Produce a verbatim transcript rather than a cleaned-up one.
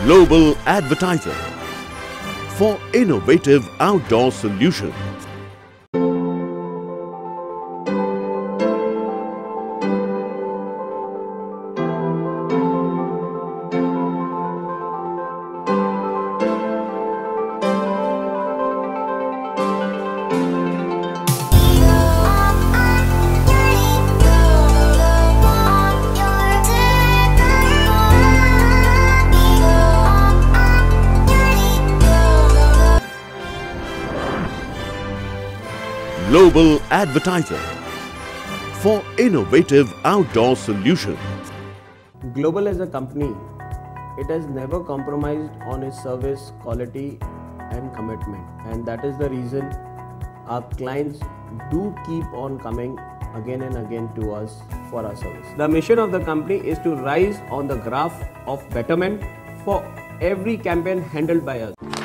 Global advertiser for innovative outdoor solutions. Global advertiser for innovative outdoor solutions. Global as a company, it has never compromised on its service quality and commitment, and that is the reason our clients do keep on coming again and again to us for our service. The mission of the company is to rise on the graph of betterment for every campaign handled by us.